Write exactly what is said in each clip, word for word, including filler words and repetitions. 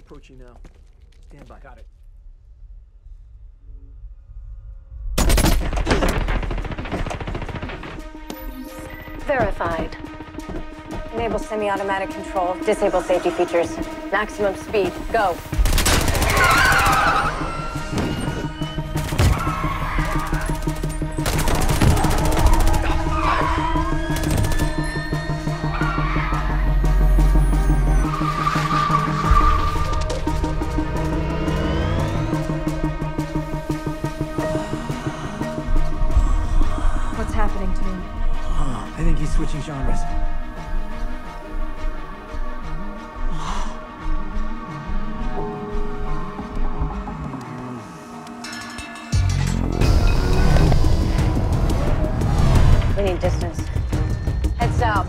approaching now. Stand by. Got it. Verified. Enable semi-automatic control. Disable safety features. Maximum speed. Go. What's happening to him? Oh, I think he's switching genres. We need distance. Head south.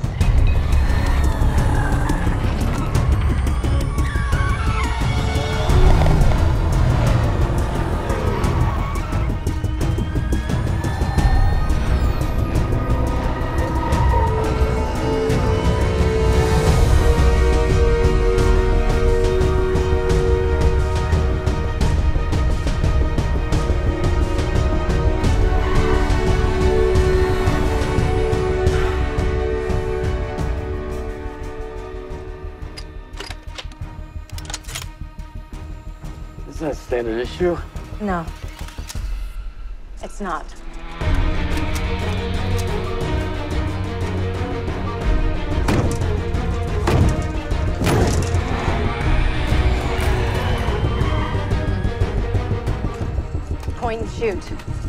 Is that a standard issue? No. It's not. Point and shoot.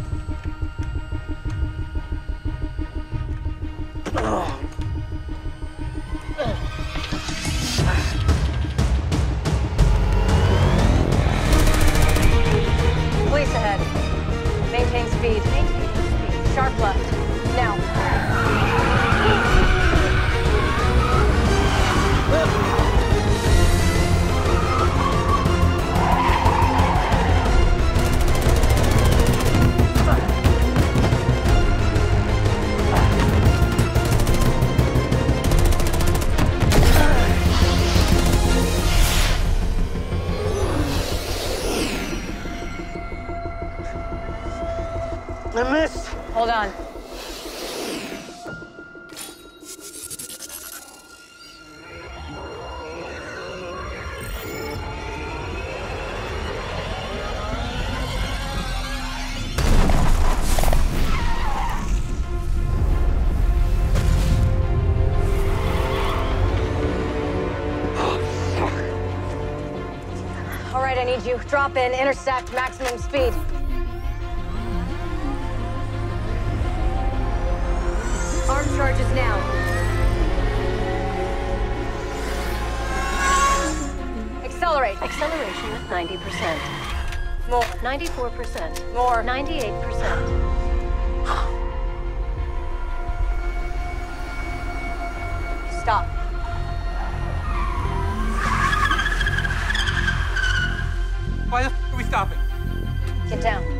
Police ahead. Maintain speed. Maintain speed. Sharp left. Now. I missed! Hold on. All right, I need you. Drop in, intersect, maximum speed. Arm charges now. Accelerate. Acceleration at ninety percent. More. ninety-four percent. More. ninety-eight percent. Stop. Why the f are we stopping? Get down.